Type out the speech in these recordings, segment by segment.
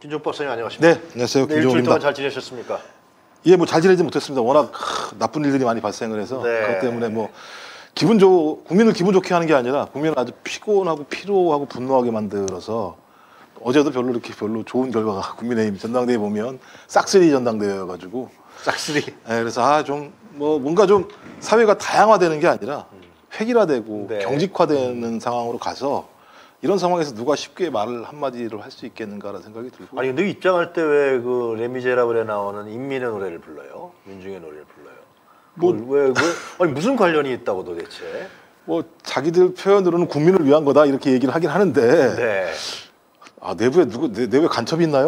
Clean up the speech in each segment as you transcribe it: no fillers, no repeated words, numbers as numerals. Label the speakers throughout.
Speaker 1: 김종국 박사님 안녕하십니까?
Speaker 2: 네, 안녕하세요.
Speaker 1: 네, 일주일
Speaker 2: 김종국입니다.
Speaker 1: 동안 잘 지내셨습니까?
Speaker 2: 예, 뭐 잘 지내지 못했습니다. 워낙 나쁜 일들이 많이 발생을 해서
Speaker 1: 네.
Speaker 2: 그것 때문에 뭐 국민을 기분 좋게 하는 게 아니라 국민을 아주 피곤하고 피로하고 분노하게 만들어서 어제도 별로 좋은 결과가 국민의힘 전당대회 보면 싹쓸이 전당대회여가지고
Speaker 1: 싹쓸이.
Speaker 2: 예, 그래서 좀 뭐 뭔가 좀 사회가 다양화되는 게 아니라 획일화되고
Speaker 1: 네.
Speaker 2: 경직화되는 상황으로 가서 이런 상황에서 누가 쉽게 말을 한마디로 할 수 있겠는가라는 생각이 들고.
Speaker 1: 아니 근데 입장할 때 왜 그 레미제라블에 나오는 인민의 노래를 불러요? 민중의 노래를 불러요? 왜 아니 무슨 관련이 있다고 도대체?
Speaker 2: 뭐 자기들 표현으로는 국민을 위한 거다 이렇게 얘기를 하긴 하는데
Speaker 1: 네.
Speaker 2: 내부에 내부에 간첩이 있나요?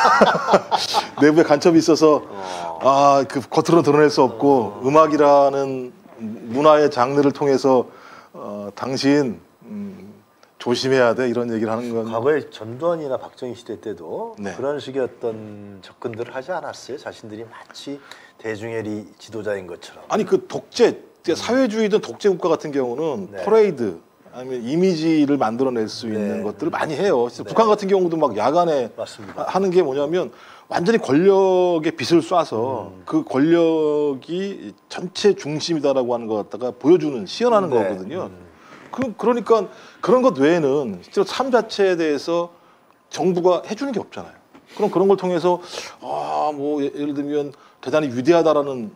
Speaker 2: 내부에 간첩이 있어서 그 겉으로 드러낼 수 없고 음악이라는 문화의 장르를 통해서 당신 조심해야 돼 이런 얘기를 하는 건
Speaker 1: 과거에 전두환이나 박정희 시대 때도
Speaker 2: 네.
Speaker 1: 그런 식의 어떤 접근들을 하지 않았어요? 자신들이 마치 대중의 지도자인 것처럼.
Speaker 2: 아니 그 독재 사회주의든 독재 국가 같은 경우는
Speaker 1: 네.
Speaker 2: 퍼레이드 아니면 이미지를 만들어낼 수
Speaker 1: 네.
Speaker 2: 있는 것들을 많이 해요.
Speaker 1: 네.
Speaker 2: 북한 같은 경우도 막 야간에
Speaker 1: 맞습니다.
Speaker 2: 하는 게 뭐냐면 완전히 권력의 빛을 쏴서 그 권력이 전체 중심이다라고 하는 것 갖다가 보여주는 시연하는
Speaker 1: 네.
Speaker 2: 거거든요. 그러니까 그런 것 외에는 실제로 삶 자체에 대해서 정부가 해주는 게 없잖아요. 그럼 그런 걸 통해서 뭐 예를 들면 대단히 위대하다라는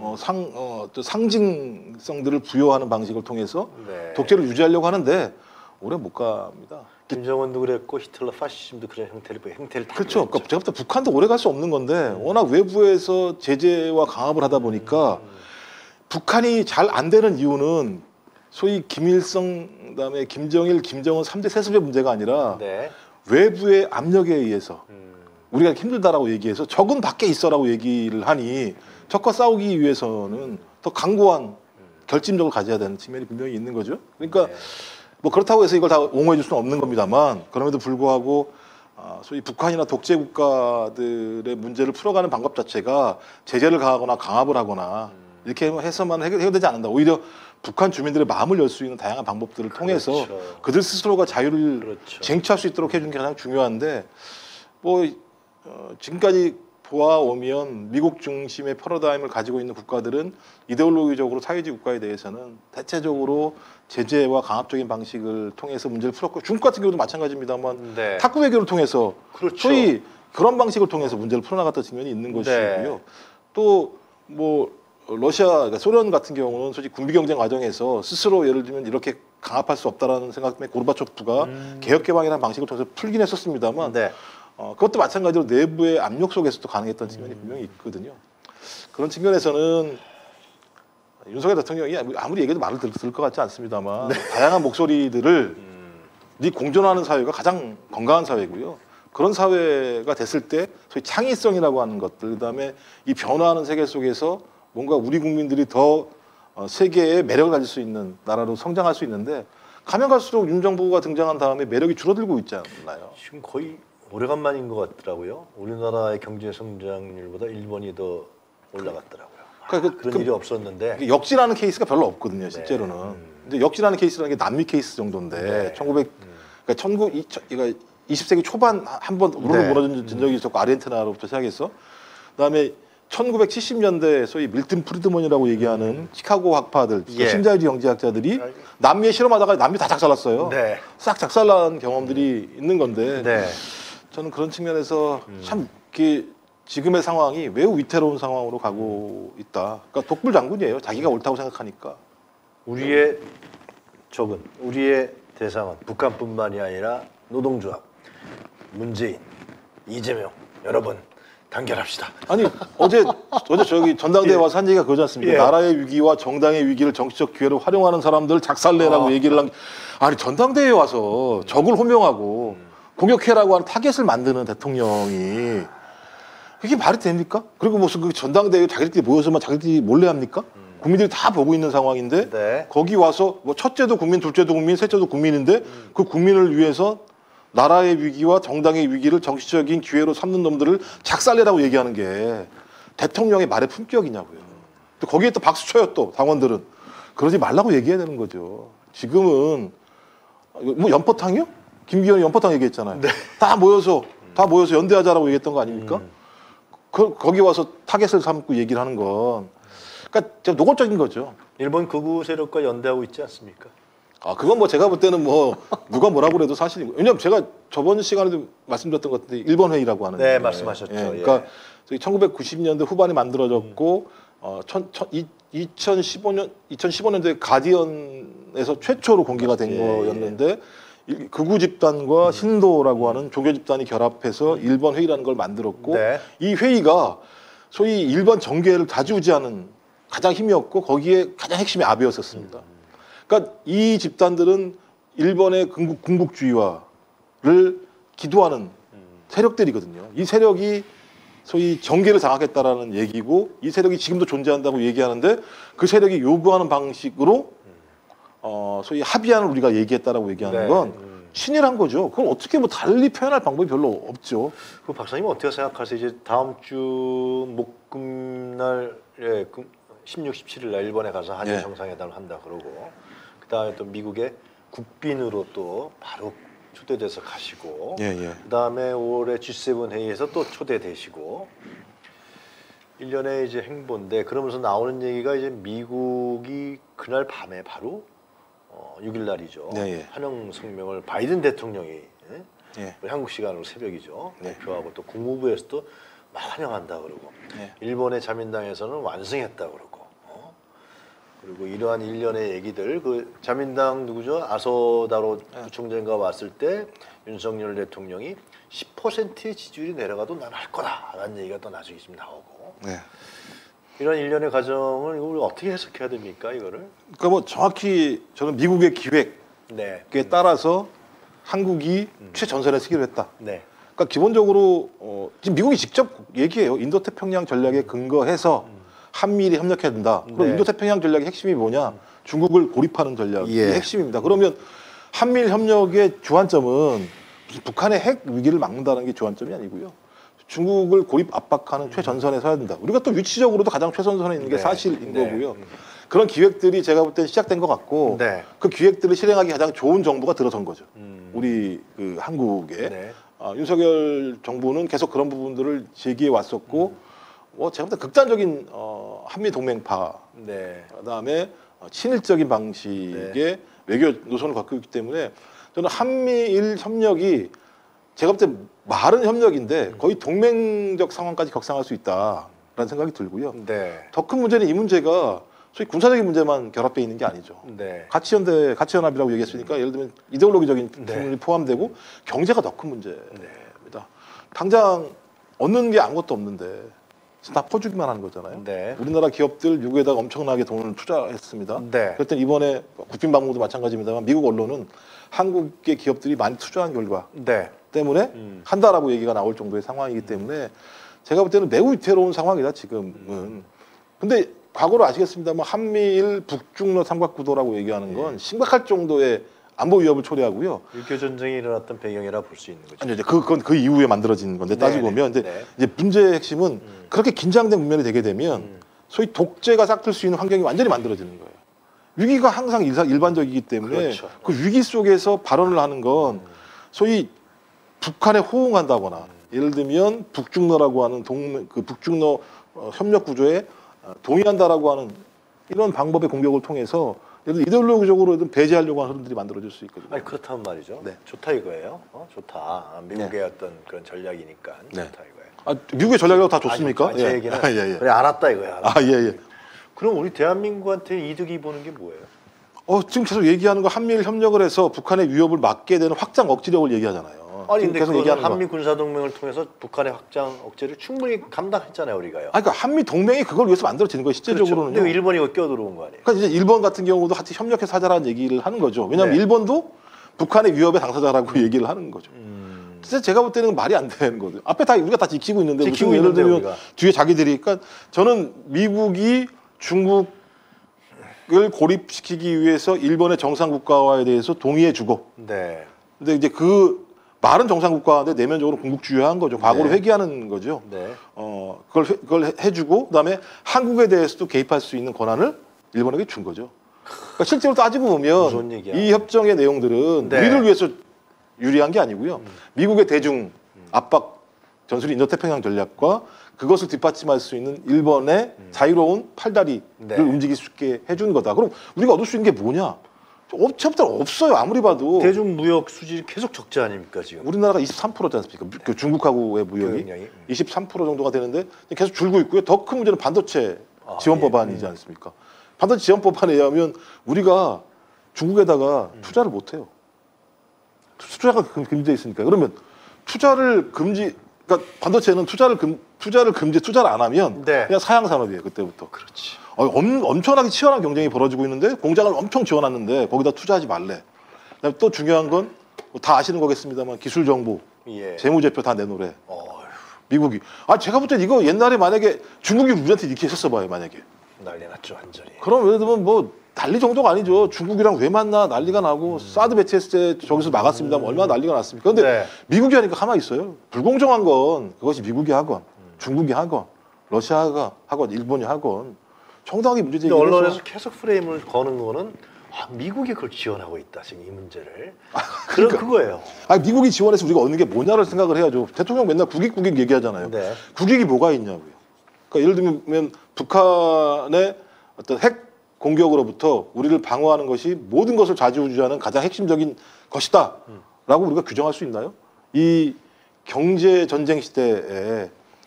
Speaker 2: 또 상징성들을 부여하는 방식을 통해서
Speaker 1: 네.
Speaker 2: 독재를 유지하려고 하는데 오래 못 갑니다.
Speaker 1: 김정은도 그랬고 히틀러 파시즘도 그런 행태를 다
Speaker 2: 그렇죠.
Speaker 1: 보였죠.
Speaker 2: 그러니까 제가 볼 때 북한도 오래 갈 수 없는 건데 워낙 외부에서 제재와 강압을 하다 보니까 북한이 잘 안 되는 이유는 소위 김일성 그다음에 김정일, 김정은 3대 세습의 문제가 아니라
Speaker 1: 네.
Speaker 2: 외부의 압력에 의해서 우리가 힘들다라고 얘기해서 적은 밖에 있어라고 얘기를 하니 적과 싸우기 위해서는 더 강고한 결집력을 가져야 되는 측면이 분명히 있는 거죠. 그러니까
Speaker 1: 네.
Speaker 2: 뭐 그렇다고 해서 이걸 다 옹호해 줄 수는 없는 겁니다만 그럼에도 불구하고 소위 북한이나 독재 국가들의 문제를 풀어가는 방법 자체가 제재를 가하거나 강압을 하거나 이렇게 해서만 해결되지 않는다. 오히려 북한 주민들의 마음을 열 수 있는 다양한 방법들을 통해서
Speaker 1: 그렇죠.
Speaker 2: 그들 스스로가 자유를
Speaker 1: 그렇죠.
Speaker 2: 쟁취할 수 있도록 해주는 게 가장 중요한데 뭐 지금까지 보아오면 미국 중심의 패러다임을 가지고 있는 국가들은 이데올로기적으로 사회주의 국가에 대해서는 대체적으로 제재와 강압적인 방식을 통해서 문제를 풀었고 중국 같은 경우도 마찬가지입니다만
Speaker 1: 네.
Speaker 2: 탁구 외교를 통해서
Speaker 1: 그렇죠.
Speaker 2: 소위 그런 방식을 통해서 문제를 풀어나갔던 측면이 있는 것이고요. 또 뭐 러시아, 그러니까 소련 같은 경우는 솔직히 군비 경쟁 과정에서 스스로 예를 들면 이렇게 강압할 수 없다라는 생각 때문에 고르바초프가 개혁 개방이라는 방식을 통해서 풀긴 했었습니다만
Speaker 1: 네.
Speaker 2: 그것도 마찬가지로 내부의 압력 속에서도 가능했던 측면이 분명히 있거든요. 그런 측면에서는 윤석열 대통령이 아무리 얘기해도 말을 들을 것 같지 않습니다만 다양한 목소리들을 공존하는 사회가 가장 건강한 사회고요. 그런 사회가 됐을 때 소위 창의성이라고 하는 것들 그다음에 이 변화하는 세계 속에서 뭔가 우리 국민들이 더 세계에 매력을 가질 수 있는 나라로 성장할 수 있는데 가면 갈수록 윤 정부가 등장한 다음에 매력이 줄어들고 있지 않나요?
Speaker 1: 지금 거의 오래간만인 것 같더라고요. 우리나라의 경제 성장률보다 일본이 더 올라갔더라고요.
Speaker 2: 그러니까
Speaker 1: 그런 일이 없었는데.
Speaker 2: 역진하는 케이스가 별로 없거든요, 실제로는. 이제 역진하는 케이스라는 게 남미 케이스 정도인데
Speaker 1: 네.
Speaker 2: 그러니까 20세기 초반 한번 우르르
Speaker 1: 네.
Speaker 2: 무너진 적이 있었고 아르헨티나로부터 시작해서 그다음에 1970년대 소위 밀튼 프리드먼이라고 얘기하는 시카고 학파들,
Speaker 1: 예.
Speaker 2: 신자유주의 경제학자들이 남미에 실험하다가 남미 다 작살났어요.
Speaker 1: 네.
Speaker 2: 싹 작살난 경험들이 있는 건데
Speaker 1: 네.
Speaker 2: 저는 그런 측면에서 참 지금의 상황이 매우 위태로운 상황으로 가고 있다. 그러니까 독불장군이에요. 자기가 옳다고 생각하니까.
Speaker 1: 우리의 대상은 북한뿐만이 아니라 노동조합, 문재인, 이재명 여러분 단결합시다.
Speaker 2: 아니 어제 저기 전당대회
Speaker 1: 예.
Speaker 2: 와서 한 얘기가 그거지 않습니까?
Speaker 1: 예.
Speaker 2: 나라의 위기와 정당의 위기를 정치적 기회로 활용하는 사람들 작살내라고 얘기를 한. 아니 전당대회에 와서 적을 호명하고 공격해라고 하는 타겟을 만드는 대통령이 그게 말이 됩니까? 그리고 무슨 그 전당대회 자기들끼리 모여서만 자기들끼리 몰래 합니까? 국민들이 다 보고 있는 상황인데
Speaker 1: 네.
Speaker 2: 거기 와서 뭐 첫째도 국민, 둘째도 국민, 셋째도 국민인데 그 국민을 위해서 나라의 위기와 정당의 위기를 정치적인 기회로 삼는 놈들을 작살내라고 얘기하는 게 대통령의 말의 품격이냐고요. 또 거기에 또 박수 쳐요, 또 당원들은. 그러지 말라고 얘기해야 되는 거죠. 지금은 뭐 연포탕이요? 김기현이 연포탕 얘기했잖아요.
Speaker 1: 네.
Speaker 2: 다 모여서 다 모여서 연대하자라고 얘기했던 거 아닙니까? 거기 와서 타겟을 삼고 얘기를 하는 건 그러니까 좀 노골적인 거죠.
Speaker 1: 일본 극우 세력과 연대하고 있지 않습니까?
Speaker 2: 아 그건 뭐 제가 볼 때는 뭐 누가 뭐라고 그래도 사실이고 왜냐면 제가 저번 시간에도 말씀드렸던 것 같은데 일본 회의라고 하는
Speaker 1: 네, 말씀하셨죠.
Speaker 2: 그러니까 1990년대 후반에 만들어졌고 2015년도에 가디언에서 최초로 공개가 된 거였는데 극우 집단과 신도라고 하는 조교 집단이 결합해서 일본 회의라는 걸 만들었고
Speaker 1: 네.
Speaker 2: 이 회의가 소위 일본 정계를 좌지우지하는 가장 힘이었고 거기에 가장 핵심이 아베였었습니다. 그러니까 이 집단들은 일본의 군국주의화를 기도하는 세력들이거든요. 이 세력이 소위 정계를 장악했다라는 얘기고 이 세력이 지금도 존재한다고 얘기하는데 그 세력이 요구하는 방식으로 소위 합의안을 우리가 얘기했다라고 얘기하는 건 친일한 거죠. 그걸 어떻게 뭐 달리 표현할 방법이 별로 없죠.
Speaker 1: 그 박사님 어떻게 생각하세요? 이제 다음 주 목금날 16, 17일 날 일본에 가서 한일 정상회담을 한다 그러고 그다음에 또 미국의 국빈으로 또 바로 초대돼서 가시고 그다음에 올해 G7 회의에서 또 초대되시고 1년의 이제 행보인데 그러면서 나오는 얘기가 이제 미국이 그날 밤에 바로 6일 날이죠. 한영 성명을 바이든 대통령이 한국 시간으로 새벽이죠. 발표하고 또 국무부에서도 환영한다 그러고 일본의 자민당에서는 완승했다 그러고 그리고 이러한 일련의 얘기들 그 자민당 누구죠? 아소다로 부총장과 왔을 때 윤석열 대통령이 10%의 지지율이 내려가도 난 할 거다라는 얘기가 또 나중에 지금 나오고 이런 일련의 과정을 이걸 어떻게 해석해야 됩니까 이거를?
Speaker 2: 그러니까 뭐 정확히 저는 미국의 기획에 따라서 한국이 최전선에 서기로 했다. 그러니까 기본적으로 지금 미국이 직접 얘기해요. 인도태평양 전략에 근거해서 한미일이 협력해야 된다. 그럼 인도태평양 전략의 핵심이 뭐냐? 중국을 고립하는 전략이 핵심입니다. 그러면 한미일 협력의 주안점은 북한의 핵 위기를 막는다는 게 주안점이 아니고요. 중국을 고립 압박하는 최전선에 서야 된다. 우리가 또 위치적으로도 가장 최전선에 있는 게 사실인 거고요. 그런 기획들이 제가 볼 때는 시작된 것 같고 그 기획들을 실행하기 가장 좋은 정부가 들어선 거죠. 우리 그 한국에. 윤석열 정부는 계속 그런 부분들을 제기해 왔었고 제가 볼 때 극단적인 한미 동맹파 그다음에 친일적인 방식의 외교 노선을 갖고 있기 때문에 저는 한미일 협력이 제가 볼 때 말은 협력인데 거의 동맹적 상황까지 격상할 수 있다라는 생각이 들고요. 더 큰 문제는 이 문제가 소위 군사적인 문제만 결합되어 있는 게 아니죠. 가치연대, 가치연합이라고 얘기했으니까 예를 들면 이데올로기적인 부분이 포함되고 경제가 더 큰 문제입니다. 당장 얻는 게 아무것도 없는데 다 퍼주기만 하는 거잖아요. 우리나라 기업들 미국에다가 엄청나게 돈을 투자했습니다. 그랬더니 이번에 국빈 방문도 마찬가지입니다만 미국 언론은 한국의 기업들이 많이 투자한 결과 때문에 한다라고 얘기가 나올 정도의 상황이기 때문에 제가 볼 때는 매우 위태로운 상황이다 지금은. 근데 과거로 아시겠습니다만 한미일 북중러 삼각구도라고 얘기하는 건 심각할 정도의 안보 위협을 초래하고요.
Speaker 1: 6.25 전쟁이 일어났던 배경이라 볼 수 있는 거죠.
Speaker 2: 아니요, 이제 그건 그 이후에 만들어진 건데 따지고 보면 이제 문제의 핵심은 그렇게 긴장된 국면이 되게 되면 소위 독재가 싹틀 수 있는 환경이 완전히 만들어지는 거예요. 위기가 항상 일반적이기 때문에 그 위기 속에서 발언을 하는 건 소위 북한에 호응한다거나 예를 들면 북중러라고 하는 그 북중러 협력 구조에 동의한다라고 하는 이런 방법의 공격을 통해서 이데올로기적으로 배제하려고 하는 흐름들이 만들어질 수 있거든요.
Speaker 1: 아니 그렇다면 말이죠. 좋다 이거예요. 좋다. 미국의 어떤 그런 전략이니까 좋다 이거예요.
Speaker 2: 미국의 전략이라고 다 좋습니까?
Speaker 1: 아니, 제 얘기는 그래 알았다 이거야.
Speaker 2: 예.
Speaker 1: 그럼 우리 대한민국한테 이득이 보는 게 뭐예요?
Speaker 2: 지금 계속 얘기하는 거 한미일 협력을 해서 북한의 위협을 막게 되는 확장 억지력을 얘기하잖아요.
Speaker 1: 아니 근데 계속 얘기하는 한미 군사 동맹을 통해서 북한의 확장 억제를 충분히 감당했잖아요 우리가요.
Speaker 2: 그러니까 한미 동맹이 그걸 위해서 만들어지는 거예요. 실제적으로는.
Speaker 1: 근데 일본이 끼어들어온 거 아니에요?
Speaker 2: 그러니까 이제 일본 같은 경우도 하여튼 협력해서 하자라는 얘기를 하는 거죠. 왜냐하면 일본도 북한의 위협의 당사자라고 얘기를 하는 거죠. 진짜 제가 볼 때는 말이 안 되는 거죠. 앞에 다 우리가 다 지키고 있는데 무슨 예를 들면 우리가. 뒤에 자기들이 그러니까 저는 미국이 중국을 고립시키기 위해서 일본의 정상국가화에 대해서 동의해주고. 근데 이제 그 말은 정상국가인데 내면적으로 군국주의화한 거죠. 과거로 회귀하는 거죠. 그걸 해주고 그다음에 한국에 대해서도 개입할 수 있는 권한을 일본에게 준 거죠. 그러니까 실제로 따지고 보면 이 협정의 내용들은 우리를 위해서 유리한 게 아니고요. 미국의 대중 압박 전술이 인도태평양 전략과 그것을 뒷받침할 수 있는 일본의 자유로운 팔다리를
Speaker 1: 네.
Speaker 2: 움직일 수 있게 해준 거다. 그럼 우리가 얻을 수 있는 게 뭐냐? 없어요. 아무리 봐도.
Speaker 1: 대중 무역 수지 계속 적자 아닙니까 지금?
Speaker 2: 우리나라가 23%지 않습니까? 그 중국하고의 무역이
Speaker 1: 교역량이.
Speaker 2: 23% 정도가 되는데 계속 줄고 있고요. 더 큰 문제는 반도체 지원 법안이지 않습니까? 반도체 지원 법안에 의하면 우리가 중국에다가 투자를 못 해요. 투자가 금지돼 있으니까. 그러면 투자를 금지, 그러니까 반도체는 투자를 금지, 투자를 안 하면
Speaker 1: 네.
Speaker 2: 그냥 사양 산업이에요. 그때부터.
Speaker 1: 그렇지.
Speaker 2: 엄청나게 치열한 경쟁이 벌어지고 있는데 공장을 엄청 지원하는데 거기다 투자하지 말래. 그다음에 또 중요한 건 다 아시는 거겠습니다만 기술 정보,
Speaker 1: 예.
Speaker 2: 재무제표 다 내놓으래.
Speaker 1: 어휴,
Speaker 2: 미국이. 제가 볼 때 이거 옛날에 만약에 중국이 우리한테 이렇게 했었어 봐요. 만약에.
Speaker 1: 난리 났죠 완전히.
Speaker 2: 그럼 예를 들면 뭐 난리 정도가 아니죠. 중국이랑 왜 만나 난리가 나고 사드 배치했을 때 저기서 막았습니다만 얼마나 난리가 났습니까? 근데
Speaker 1: 네.
Speaker 2: 미국이 하니까 가만히 있어요. 불공정한 건 그것이 미국이 하건 중국이 하건 러시아가 하건 일본이 하건 정당하게 문제
Speaker 1: 근데
Speaker 2: 제기를 해서
Speaker 1: 언론에서 계속 프레임을 거는 거는 미국이 그걸 지원하고 있다 지금 이 문제를. 그런 그거예요.
Speaker 2: 미국이 지원해서 우리가 얻는 게 뭐냐를 생각을 해야죠. 대통령 맨날 국익 얘기하잖아요.
Speaker 1: 네.
Speaker 2: 국익이 뭐가 있냐고요. 그러니까 예를 들면 북한의 어떤 핵 공격으로부터 우리를 방어하는 것이 모든 것을 좌지우지하는 가장 핵심적인 것이다 라고 우리가 규정할 수 있나요? 이 경제 전쟁 시대에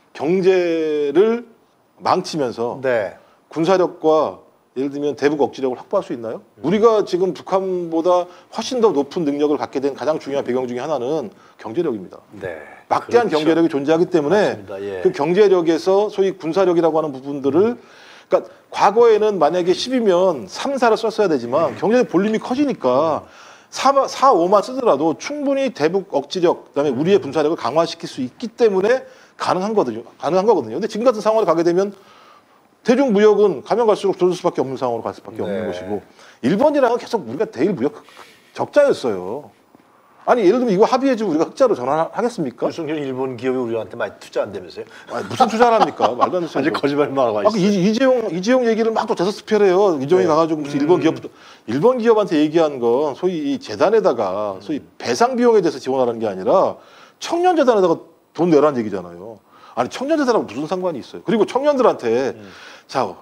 Speaker 2: 경제를 망치면서
Speaker 1: 네.
Speaker 2: 군사력과 예를 들면 대북 억지력을 확보할 수 있나요? 우리가 지금 북한보다 훨씬 더 높은 능력을 갖게 된 가장 중요한 배경 중에 하나는 경제력입니다.
Speaker 1: 네.
Speaker 2: 막대한
Speaker 1: 그렇죠.
Speaker 2: 경제력이 존재하기 때문에
Speaker 1: 맞습니다. 예.
Speaker 2: 그 경제력에서 소위 군사력이라고 하는 부분들을 그러니까 과거에는 만약에 10이면 3, 4를 썼어야 되지만 경제적 볼륨이 커지니까 4, 5만 쓰더라도 충분히 대북 억지력 그다음에 우리의 군사력을 강화시킬 수 있기 때문에 가능한 거거든요. 근데 지금 같은 상황을 가게 되면 대중 무역은 가면 갈수록 줄을 수밖에 없는 상황으로 갈 수밖에 없는
Speaker 1: 네.
Speaker 2: 것이고 일본이랑은 계속 우리가 대일 무역 적자였어요. 아니 예를 들면 이거 합의해주고 우리가 흑자로 전환하겠습니까?
Speaker 1: 윤석열 일본 기업이 우리한테 많이 투자한다면서요?
Speaker 2: 무슨 투자를 합니까? 말도 안 되는
Speaker 1: 아직 거짓말만 하고 있어요.
Speaker 2: 이재용 얘기를 막 또 대서특별해요. 이재용이
Speaker 1: 네.
Speaker 2: 가가지고 무슨 일본 기업한테 얘기한 건 소위 이 재단에다가 소위 배상 비용에 대해서 지원하라는 게 아니라 청년 재단에다가 돈 내라는 얘기잖아요. 아니 청년 재단하고 무슨 상관이 있어요? 그리고 청년들한테 자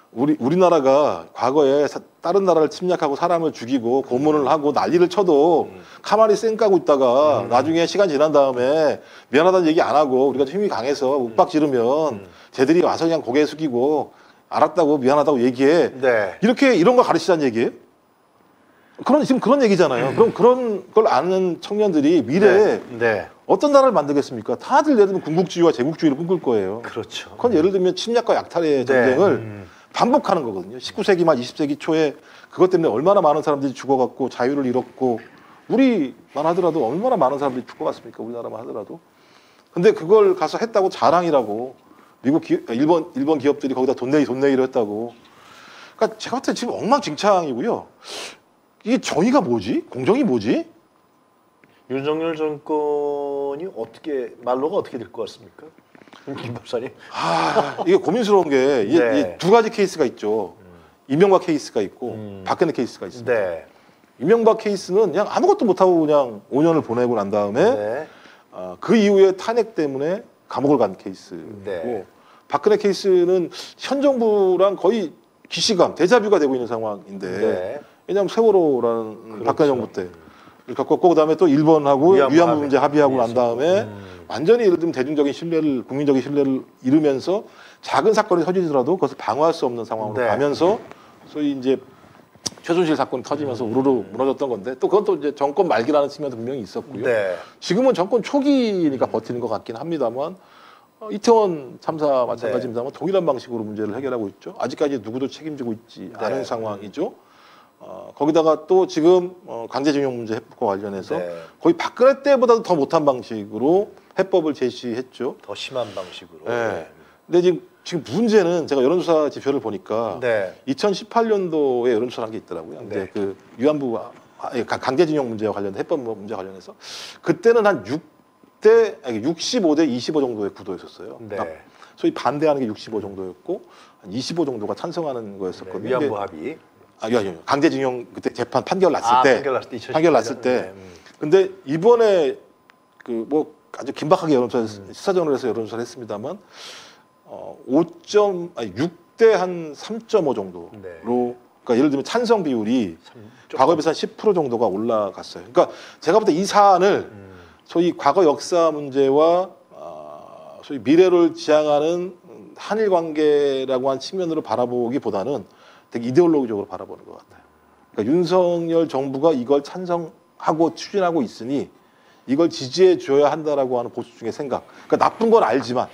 Speaker 2: 우리나라가 과거에 다른 나라를 침략하고 사람을 죽이고 고문을 하고 난리를 쳐도 가만히 쌩 까고 있다가 나중에 시간 지난 다음에 미안하다는 얘기 안 하고 우리가 힘이 강해서 윽박 지르면 쟤들이 와서 그냥 고개 숙이고 알았다고 미안하다고 얘기해.
Speaker 1: 네.
Speaker 2: 이런 거 가르치자는 얘기예요? 지금 그런 얘기잖아요. 그럼 그런 걸 아는 청년들이 미래에
Speaker 1: 네.
Speaker 2: 어떤 나라를 만들겠습니까? 다들 예를 들면 군국주의와 제국주의를 꿈꿀 거예요.
Speaker 1: 그렇죠.
Speaker 2: 그건 예를 들면 침략과 약탈의 전쟁을 반복하는 거거든요. 19세기 말 20세기 초에 그것 때문에 얼마나 많은 사람들이 죽어갔고 자유를 잃었고 우리만 하더라도 얼마나 많은 사람들이 죽어갔습니까? 우리나라만 하더라도. 근데 그걸 가서 했다고 자랑이라고 일본 기업들이 거기다 돈 내기로 했다고. 그러니까 제가 볼 때 지금 엉망진창이고요. 이게 정의가 뭐지? 공정이 뭐지?
Speaker 1: 윤석열 정권이 말로가 어떻게 될 것 같습니까? 김 박사님.
Speaker 2: 이게 고민스러운 게
Speaker 1: 네.
Speaker 2: 두 가지 케이스가 있죠. 이명박 케이스가 있고 박근혜 케이스가 있습니다.
Speaker 1: 네.
Speaker 2: 이명박 케이스는 그냥 아무것도 못하고 그냥 5년을 보내고 난 다음에
Speaker 1: 네.
Speaker 2: 그 이후에 탄핵 때문에 감옥을 간 케이스고
Speaker 1: 네.
Speaker 2: 박근혜 케이스는 현 정부랑 거의 기시감, 데자뷰가 되고 있는 상황인데
Speaker 1: 네.
Speaker 2: 왜냐하면 세월호라는
Speaker 1: 그렇죠.
Speaker 2: 박근혜 정부 때 겪었고 그다음에 또 일본하고 위안부 문제 합의하고 난 다음에 완전히 예를 들면 대중적인 신뢰를 국민적인 신뢰를 잃으면서 작은 사건이 터지더라도 그것을 방어할 수 없는 상황으로
Speaker 1: 네.
Speaker 2: 가면서 소위 이제 최순실 사건이 터지면서 우르르 무너졌던 건데 또 그건 또 이제 정권 말기라는 측면도 분명히 있었고요.
Speaker 1: 네.
Speaker 2: 지금은 정권 초기니까 버티는 것 같긴 합니다만 이태원 참사 마찬가지입니다만 동일한 방식으로 문제를 해결하고 있죠. 아직까지 누구도 책임지고 있지 않은 상황이죠. 거기다가 또 지금 강제징용 문제 해법과 관련해서 거의 박근혜 때보다도 더 못한 방식으로 해법을 제시했죠.
Speaker 1: 더 심한 방식으로.
Speaker 2: 네. 근데 지금 문제는 제가 여론조사 지표를 보니까 2018년도에 여론조사를 한 게 있더라고요. 이제 그 위안부 강제징용 문제와 관련된 해법 문제와 관련해서 그때는 한 65대 25 정도의 구도였었어요.
Speaker 1: 네.
Speaker 2: 소위 반대하는 게 65 정도였고 한 25 정도가 찬성하는 거였었거든요.
Speaker 1: 네. 위안부 합의.
Speaker 2: 아니요. 강제징용 그때 판결 났을 때.
Speaker 1: 판결 났을 때.
Speaker 2: 근데 이번에 아주 긴박하게 시사전을 해서 여론조사를 했습니다만 6대 한 3.5 정도로
Speaker 1: 네.
Speaker 2: 그러니까 예를 들면 찬성 비율이 과거에 비해서 한 10% 정도가 올라갔어요. 그러니까 제가 볼 때 이 사안을 소위 과거 역사 문제와 소위 미래를 지향하는 한일 관계라고 한 측면으로 바라보기보다는 되게 이데올로기적으로 바라보는 것 같아요. 그러니까 윤석열 정부가 이걸 찬성하고 추진하고 있으니 이걸 지지해 줘야 한다라고 하는 보수 중의 생각. 그러니까 나쁜 건 알지만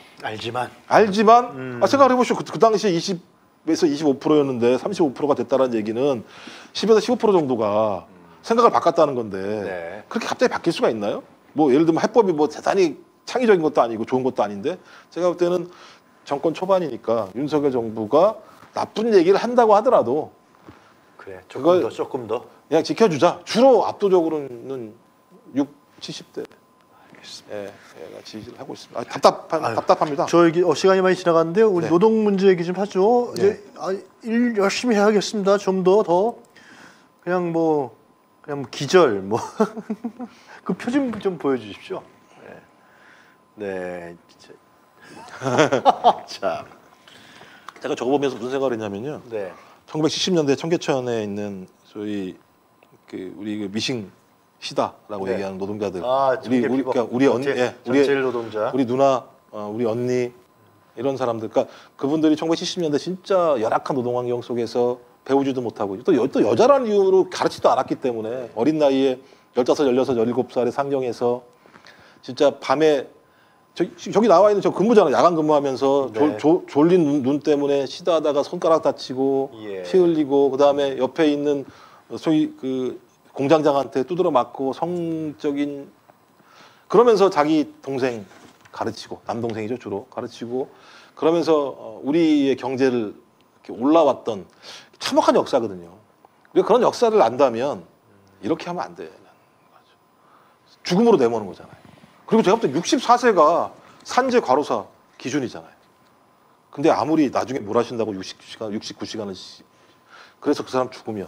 Speaker 2: 생각을 해보시오. 그 당시에 20에서 25%였는데 35%가 됐다는 얘기는 10에서 15% 정도가 생각을 바꿨다는 건데
Speaker 1: 네.
Speaker 2: 그렇게 갑자기 바뀔 수가 있나요? 뭐 예를 들면 해법이 뭐 대단히 창의적인 것도 아니고 좋은 것도 아닌데 제가 볼 때는 정권 초반이니까 윤석열 정부가 나쁜 얘기를 한다고 하더라도
Speaker 1: 그래 조금 더
Speaker 2: 그냥 지켜주자. 주로 압도적으로는 70대 지지를 하고 있습니다. 답답합니다.
Speaker 1: 저 여기 시간이 많이 지나갔는데요. 우리
Speaker 2: 네.
Speaker 1: 노동 문제 얘기 좀 하죠.
Speaker 2: 네.
Speaker 1: 이제 일 열심히 해야겠습니다. 좀 더 그냥 뭐 기절 그 표정 좀 보여주십시오. 네. 자,
Speaker 2: 제가 저거 보면서 무슨 생각을 했냐면요.
Speaker 1: 네.
Speaker 2: 1970년대 청계천에 있는 소위 우리 미싱 시다라고
Speaker 1: 네.
Speaker 2: 얘기하는 노동자들,
Speaker 1: 우리 언니, 전체일 노동자,
Speaker 2: 우리 누나, 우리 언니 이런 사람들, 그러니까 그분들이 1970년대 진짜 열악한 노동 환경 속에서 배우지도 못하고 또 여자라는 이유로 가르치지도 않았기 때문에 어린 나이에 15, 16, 17살에 상경해서 진짜 밤에 저기 나와 있는 저 근무잖아요. 야간 근무하면서
Speaker 1: 네.
Speaker 2: 졸린 눈 때문에 시다하다가 손가락 다치고 피 흘리고 그다음에 옆에 있는 소위 그 공장장한테 두드려 맞고 성적인 그러면서 자기 동생 가르치고 남동생이죠 주로 가르치고 그러면서 우리의 경제를 이렇게 올라왔던 참혹한 역사거든요. 우리가 그런 역사를 안다면 이렇게 하면 안 되는 거죠. 죽음으로 내모는 거잖아요. 그리고 제가 볼 때 64세가 산재 과로사 기준이잖아요. 근데 아무리 나중에 뭘 하신다고 69시간을 그래서 그 사람 죽으면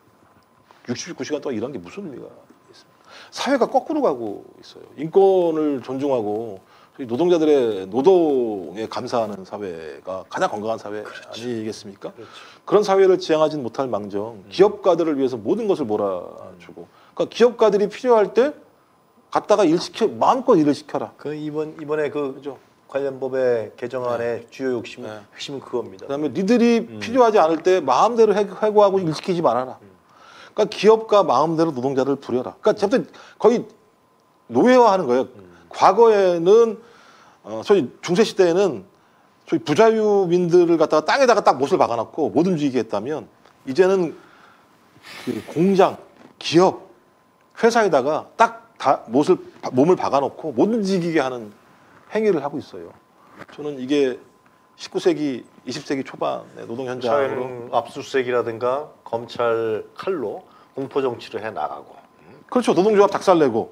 Speaker 2: 69시간 동안 일한 게 무슨 의미가 있습니까? 사회가 거꾸로 가고 있어요. 인권을 존중하고 노동자들의 노동에 감사하는 사회가 가장 건강한 사회 아니겠습니까?
Speaker 1: 그렇죠.
Speaker 2: 그런 사회를 지향하지는 못할 망정 기업가들을 위해서 모든 것을 몰아주고 그러니까 기업가들이 필요할 때 갖다가 마음껏 일을 시켜라.
Speaker 1: 이번에 그죠. 관련 법의 개정안의 주요 핵심은 그겁니다.
Speaker 2: 그다음에 니들이 필요하지 않을 때 마음대로 해고하고 일 시키지 말아라. 그러니까 기업가 마음대로 노동자를 부려라. 그러니까 저때 거의 노예화하는 거예요. 과거에는 소위 중세 시대에는 소위 부자유민들을 갖다가 땅에다가 딱 못을 박아놓고 못 움직이게 했다면 이제는 그 공장, 기업, 회사에다가 딱 몸을 박아놓고 못 움직이게 하는 행위를 하고 있어요. 저는 이게 19세기, 20세기 초반의 노동 현장으로
Speaker 1: 압수수색이라든가 검찰 칼로 공포 정치를 해 나가고
Speaker 2: 그렇죠. 노동조합 작살내고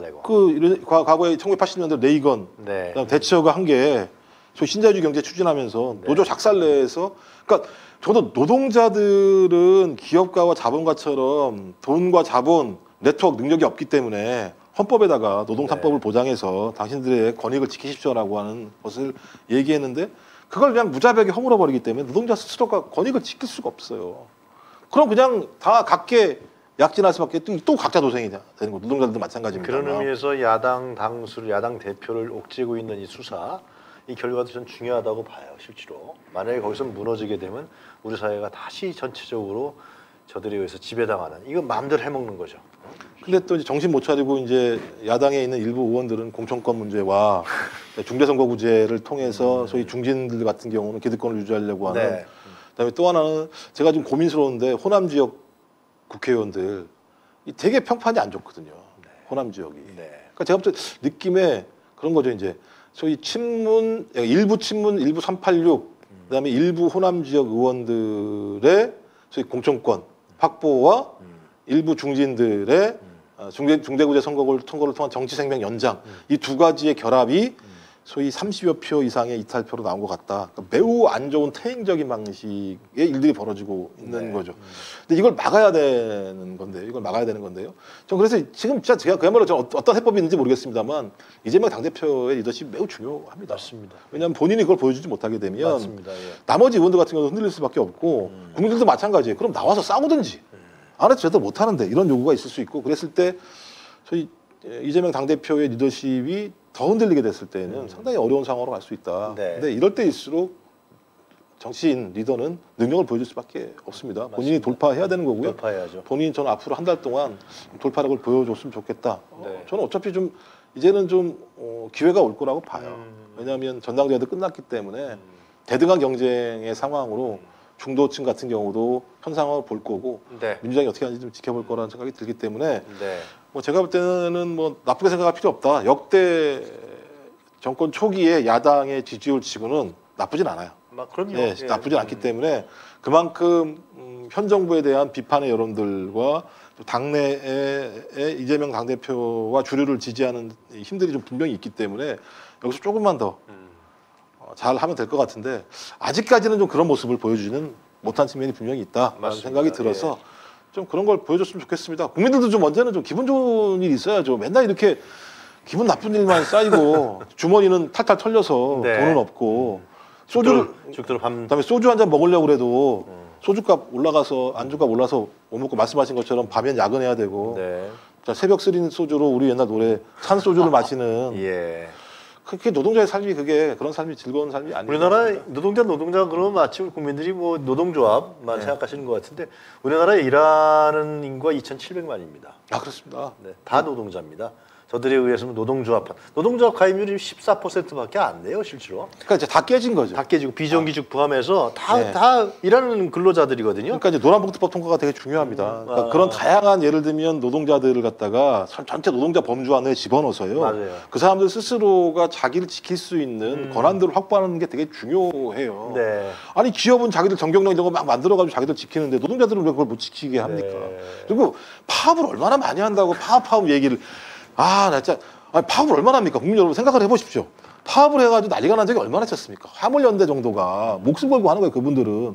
Speaker 2: 과거에 1980년대 레이건
Speaker 1: 네.
Speaker 2: 그다음 대처가 한 게 신자유주의 경제 추진하면서 노조 작살내서 그러니까 저도 노동자들은 기업가와 자본가처럼 돈과 자본 네트워크 능력이 없기 때문에 헌법에다가 노동 3법을 보장해서 당신들의 권익을 지키십시오라고 하는 것을 얘기했는데 그걸 그냥 무자비하게 허물어 버리기 때문에 노동자 스스로가 권익을 지킬 수가 없어요. 그럼 그냥 다 각계 약진할 수밖에 또 각자 도생이 되는 거. 노동자들도 마찬가지입니다.
Speaker 1: 그런 의미에서 야당 당수를 야당 대표를 옥죄고 있는 이 수사 이 결과도 전 중요하다고 봐요. 실제로 만약에 거기서 무너지게 되면 우리 사회가 다시 전체적으로 저들에 의해서 지배당하는 이건 마음대로 해먹는 거죠.
Speaker 2: 근데 또 이제 정신 못 차리고 이제 야당에 있는 일부 의원들은 공천권 문제와 중대선거구제를 통해서 소위 중진들 같은 경우는 기득권을 유지하려고 하는.
Speaker 1: 네.
Speaker 2: 그다음에 또 하나는 제가 좀 고민스러운데 호남 지역 국회의원들 되게 평판이 안 좋거든요. 호남 지역이. 그러니까 제가 볼 때 느낌에 그런 거죠. 이제 소위 친문 일부 386 그다음에 일부 호남 지역 의원들의 소위 공천권 확보와 일부 중진들의 중대구제 선거를 통한 정치 생명 연장 이 두 가지의 결합이 소위 30여 표 이상의 이탈표로 나온 것 같다. 그러니까 매우 안 좋은 퇴행적인 방식의 일들이 벌어지고 있는 거죠. 근데 이걸 막아야 되는 건데요. 이걸 막아야 되는 건데요. 전 그래서 지금 진짜 제가 그야말로 어떤 해법이 있는지 모르겠습니다만 이재명 당대표의 리더십이 매우 중요합니다.
Speaker 1: 맞습니다.
Speaker 2: 왜냐하면 본인이 그걸 보여주지 못하게 되면
Speaker 1: 맞습니다. 예.
Speaker 2: 나머지 의원들 같은 경우는 흔들릴 수밖에 없고 국민들도 마찬가지예요. 그럼 나와서 싸우든지 안 해도 제대로 못하는데 이런 요구가 있을 수 있고 그랬을 때 저희 이재명 당대표의 리더십이 더 흔들리게 됐을 때는 상당히 어려운 상황으로 갈 수 있다.
Speaker 1: 네.
Speaker 2: 근데 이럴 때일수록 정치인 리더는 능력을 보여줄 수밖에 없습니다.
Speaker 1: 맞습니다.
Speaker 2: 본인이 돌파해야 되는 거고요.
Speaker 1: 돌파해야죠.
Speaker 2: 본인이 저는 앞으로 한 달 동안 돌파력을 보여줬으면 좋겠다.
Speaker 1: 네.
Speaker 2: 저는 어차피 좀 이제는 좀 기회가 올 거라고 봐요. 왜냐하면 전당대회도 끝났기 때문에 대등한 경쟁의 상황으로 중도층 같은 경우도 현상을 볼 거고
Speaker 1: 네.
Speaker 2: 민주당이 어떻게 하는지 좀 지켜볼 거라는 생각이 들기 때문에
Speaker 1: 네.
Speaker 2: 뭐 제가 볼 때는 뭐 나쁘게 생각할 필요 없다. 역대 정권 초기에 야당의 지지율 치고는 나쁘진 않아요.
Speaker 1: 그럼요.
Speaker 2: 네,
Speaker 1: 예.
Speaker 2: 나쁘진 않기 때문에 그만큼 현 정부에 대한 비판의 여론들과 또 당내에 이재명 당대표와 주류를 지지하는 힘들이 좀 분명히 있기 때문에 여기서 조금만 더 잘하면 될 것 같은데 아직까지는 좀 그런 모습을 보여주지는 못한 측면이 분명히 있다라는
Speaker 1: 맞습니다.
Speaker 2: 생각이 들어서 좀 그런 걸 보여줬으면 좋겠습니다. 국민들도 좀 언제는 좀 기분 좋은 일이 있어야죠. 맨날 이렇게 기분 나쁜 일만 쌓이고 주머니는 탈탈 털려서
Speaker 1: 네.
Speaker 2: 돈은 없고 소주를
Speaker 1: 죽도록
Speaker 2: 그다음에 소주 한 잔 먹으려고 그래도 소주값 올라가서 안주값 올라서 못 먹고 말씀하신 것처럼 밤엔 야근해야 되고
Speaker 1: 네.
Speaker 2: 자, 새벽 쓰린 소주로 우리 옛날 노래 찬 소주를 마시는
Speaker 1: 예.
Speaker 2: 그게 노동자의 삶이 그런 삶이 즐거운 삶이 아니에요.
Speaker 1: 우리나라 노동자 그러면 마치 국민들이 뭐 노동조합만 생각하시는 것 같은데 우리나라에 일하는 인구가 2,700만입니다.
Speaker 2: 아 그렇습니다.
Speaker 1: 네, 다 노동자입니다. 저들에 의해서는 노동조합 가입률이 14%밖에 안 돼요, 실제로.
Speaker 2: 그러니까 이제 다 깨진 거죠.
Speaker 1: 다 깨지고 비정규직 포함해서 다
Speaker 2: 네.
Speaker 1: 일하는 근로자들이거든요.
Speaker 2: 그러니까 이제 노란봉투법 통과가 되게 중요합니다. 그러니까 그런 다양한 예를 들면 노동자들을 갖다가 전체 노동자 범주 안에 집어넣어서요.
Speaker 1: 맞아요.
Speaker 2: 그 사람들 스스로가 자기를 지킬 수 있는 권한들을 확보하는 게 되게 중요해요.
Speaker 1: 네.
Speaker 2: 아니 기업은 자기들 정경련 이런 거 막 만들어가지고 자기들 지키는데 노동자들은 왜 그걸 못 지키게 합니까?
Speaker 1: 네.
Speaker 2: 그리고 파업을 얼마나 많이 한다고 파업 얘기를 나 진짜 파업을 얼마나 합니까? 국민 여러분 생각을 해보십시오. 파업을 해가지고 난리가 난 적이 얼마나 있었습니까? 화물연대 정도가 목숨 걸고 하는 거예요. 그분들은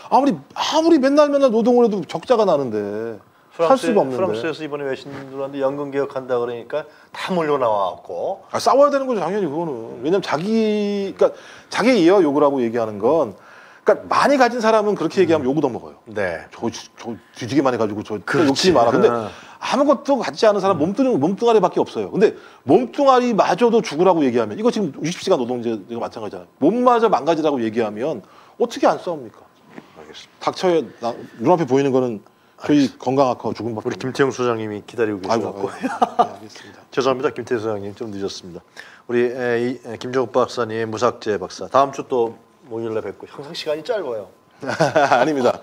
Speaker 2: 아무리 맨날 노동을 해도 적자가 나는데 살 수가 없는데.
Speaker 1: 프랑스에서 이번에 외신들한테 연금 개혁한다 그러니까 다 몰려 나와갖고
Speaker 2: 싸워야 되는 거죠, 당연히 그거는. 왜냐면 자기의 이해와 요구라고 얘기하는 건, 그러니까 많이 가진 사람은 그렇게 얘기하면 욕을 더 먹어요.
Speaker 1: 네.
Speaker 2: 저 뒤지게 많이 가지고 욕심이 많아. 근데 아무것도 갖지 않은 사람 몸뚱아리밖에 없어요. 근데 몸뚱아리마저도 죽으라고 얘기하면 이거 지금 60시간 노동제가 마찬가지잖아요. 몸마저 망가지라고 얘기하면 어떻게 안 싸웁니까?
Speaker 1: 알겠습니다.
Speaker 2: 닥쳐야 눈앞에 보이는 거는 저희 건강 악화 죽음밖에.
Speaker 1: 우리 김태형 소장님이 기다리고 계셔갖고
Speaker 2: 알겠습니다.
Speaker 1: 죄송합니다, 김태형 소장님 좀 늦었습니다. 우리 김종욱 박사님, 무삭제 박사 다음 주 또 목요일에 뵙고 항상 시간이 짧아요.
Speaker 2: 아닙니다.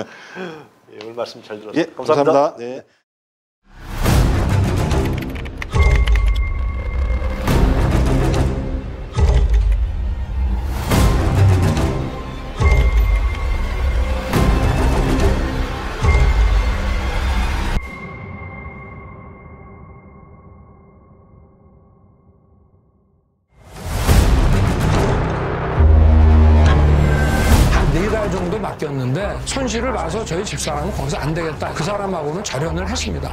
Speaker 1: 예, 오늘 말씀 잘 들었습니다.
Speaker 2: 예, 감사합니다. 네.
Speaker 3: 네 달 정도 맡겼는데 손실을 봐서 저희 집사람은 거기서 안 되겠다. 그 사람하고는 절연을 했습니다.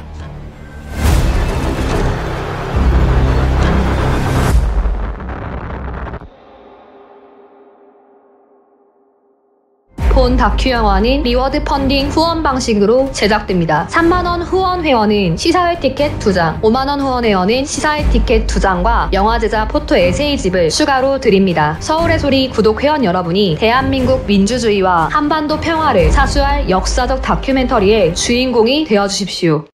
Speaker 4: 본 다큐 영화는 리워드 펀딩 후원 방식으로 제작됩니다. 3만원 후원 회원은 시사회 티켓 2장, 5만원 후원 회원은 시사회 티켓 2장과 영화 제작 포토 에세이집을 추가로 드립니다. 서울의 소리 구독 회원 여러분이 대한민국 민주주의와 한반도 평화를 사수할 역사적 다큐멘터리의 주인공이 되어주십시오.